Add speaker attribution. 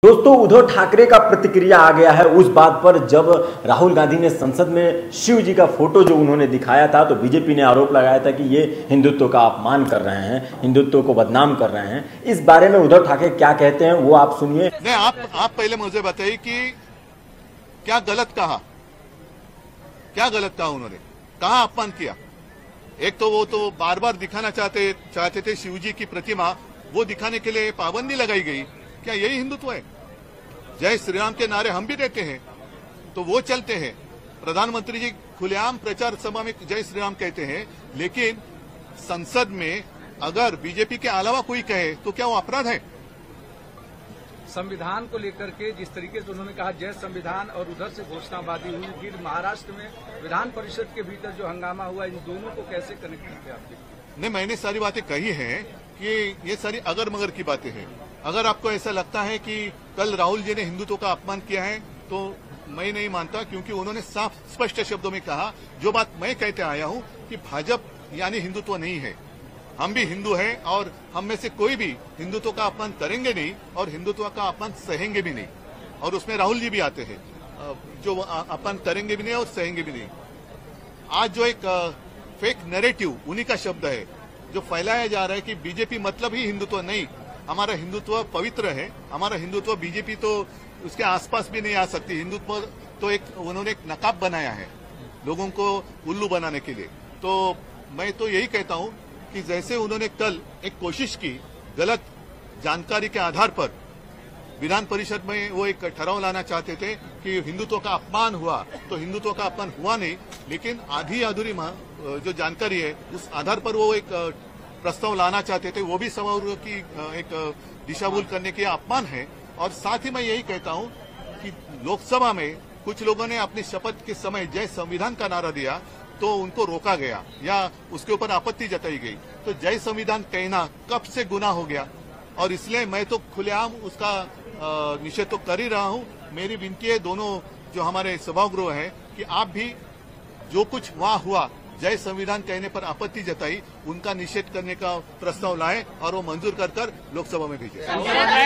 Speaker 1: दोस्तों, उद्धव ठाकरे का प्रतिक्रिया आ गया है उस बात पर जब राहुल गांधी ने संसद में शिव जी का फोटो जो उन्होंने दिखाया था, तो बीजेपी ने आरोप लगाया था कि ये हिंदुत्व का अपमान कर रहे हैं, हिंदुत्व को बदनाम कर रहे हैं। इस बारे में उद्धव ठाकरे क्या कहते हैं वो आप सुनिए।
Speaker 2: नहीं, आप पहले मुझे बताइए कि क्या गलत कहा, क्या गलत कहा उन्होंने, कहाँ अपमान किया। एक तो वो तो बार बार दिखाना चाहते थे शिव जी की प्रतिमा, वो दिखाने के लिए पाबंदी लगाई गई। क्या यही हिंदुत्व है? जय श्री राम के नारे हम भी देते हैं तो वो चलते हैं, प्रधानमंत्री जी खुलेआम प्रचार सभा में जय श्री राम कहते हैं, लेकिन संसद में अगर बीजेपी के अलावा कोई कहे तो क्या वो अपराध है?
Speaker 3: संविधान को लेकर के जिस तरीके से उन्होंने कहा जय संविधान और उधर से घोषणाबाजी हुई, फिर महाराष्ट्र में विधान परिषद के भीतर जो हंगामा हुआ, इन दोनों को कैसे कनेक्ट करते हैं आपके?
Speaker 2: नहीं, मैंने सारी बातें कही हैं कि ये सारी अगर मगर की बातें हैं। अगर आपको ऐसा लगता है कि कल राहुल जी ने हिंदुत्व का अपमान किया है तो मैं नहीं मानता, क्योंकि उन्होंने साफ स्पष्ट शब्दों में कहा जो बात मैं कहते आया हूं कि भाजपा यानी हिंदुत्व नहीं है। हम भी हिंदू हैं और हम में से कोई भी हिंदुत्व का अपमान करेंगे नहीं और हिंदुत्व का अपमान सहेंगे भी नहीं, और उसमें राहुल जी भी आते हैं जो अपमान करेंगे भी नहीं और सहेंगे भी नहीं। आज जो एक फेक नैरेटिव उन्हीं का शब्द है जो फैलाया जा रहा है कि बीजेपी मतलब ही हिंदुत्व नहीं, हमारा हिंदुत्व पवित्र है, हमारा हिंदुत्व बीजेपी तो उसके आसपास भी नहीं आ सकती। हिंदुत्व तो एक उन्होंने एक नकाब बनाया है लोगों को उल्लू बनाने के लिए। तो मैं तो यही कहता हूं कि जैसे उन्होंने कल एक कोशिश की गलत जानकारी के आधार पर विधान परिषद में वो एक ठहराव लाना चाहते थे कि हिंदुत्व का अपमान हुआ, तो हिंदुत्व का अपमान हुआ नहीं, लेकिन आधी अधूरी जो जानकारी है उस आधार पर वो एक प्रस्ताव लाना चाहते थे, वो भी समारोह की एक दिशाभूल करने के अपमान है। और साथ ही मैं यही कहता हूं कि लोकसभा में कुछ लोगों ने अपनी शपथ के समय जय संविधान का नारा दिया तो उनको रोका गया या उसके ऊपर आपत्ति जताई गई। तो जय संविधान कहना कब से गुनाह हो गया, और इसलिए मैं तो खुलेआम उसका निषेध तो कर ही रहा हूं। मेरी विनती है दोनों जो हमारे सभागृह है कि आप भी जो कुछ वहां हुआ जय संविधान कहने पर आपत्ति जताई, उनका निषेध करने का प्रस्ताव लाएं और वो मंजूर कर लोकसभा में भेजें।